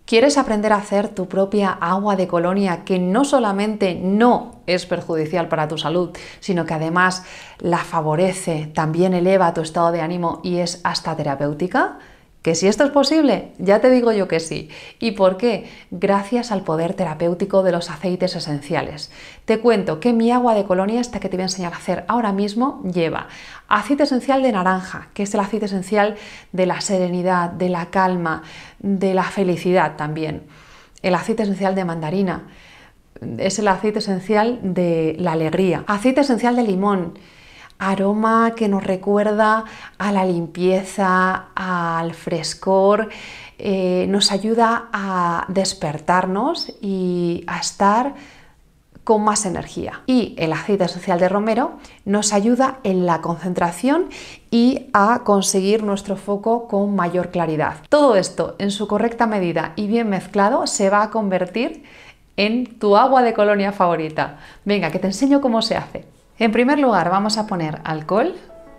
¿Quieres aprender a hacer tu propia agua de colonia que no solamente no es perjudicial para tu salud, sino que además la favorece, también eleva tu estado de ánimo y es hasta terapéutica? ¿Que si esto es posible? Ya te digo yo que sí. ¿Y por qué? Gracias al poder terapéutico de los aceites esenciales. Te cuento que mi agua de colonia, esta que te voy a enseñar a hacer ahora mismo, lleva aceite esencial de naranja, que es el aceite esencial de la serenidad, de la calma, de la felicidad también. El aceite esencial de mandarina es el aceite esencial de la alegría. Aceite esencial de limón, aroma que nos recuerda a la limpieza, al frescor, nos ayuda a despertarnos y a estar con más energía. Y el aceite esencial de romero nos ayuda en la concentración y a conseguir nuestro foco con mayor claridad. Todo esto en su correcta medida y bien mezclado se va a convertir en tu agua de colonia favorita. Venga, que te enseño cómo se hace. En primer lugar vamos a poner alcohol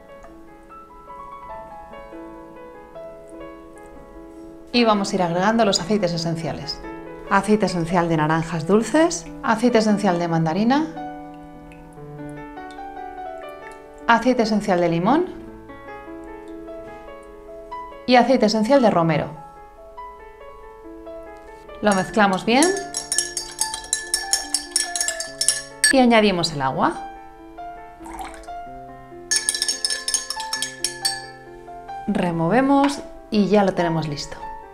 y vamos a ir agregando los aceites esenciales. Aceite esencial de naranjas dulces, aceite esencial de mandarina, aceite esencial de limón y aceite esencial de romero. Lo mezclamos bien y añadimos el agua. Removemos y ya lo tenemos listo.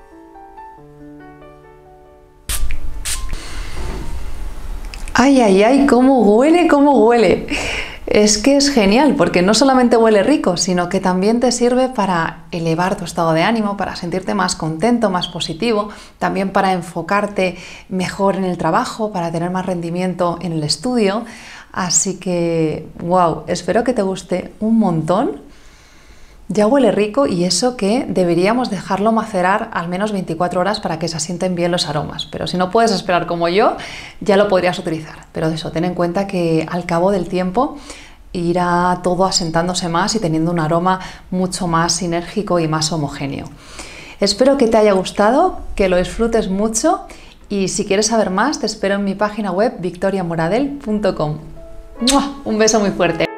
¡Ay, ay, ay! ¡Cómo huele, cómo huele! Es que es genial porque no solamente huele rico, sino que también te sirve para elevar tu estado de ánimo, para sentirte más contento, más positivo, también para enfocarte mejor en el trabajo, para tener más rendimiento en el estudio. Así que, wow, espero que te guste un montón. Ya huele rico y eso que deberíamos dejarlo macerar al menos 24 horas para que se asienten bien los aromas. Pero si no puedes esperar como yo, ya lo podrías utilizar. Pero eso, ten en cuenta que al cabo del tiempo irá todo asentándose más y teniendo un aroma mucho más sinérgico y más homogéneo. Espero que te haya gustado, que lo disfrutes mucho y si quieres saber más te espero en mi página web victoriamoradel.com. Un beso muy fuerte.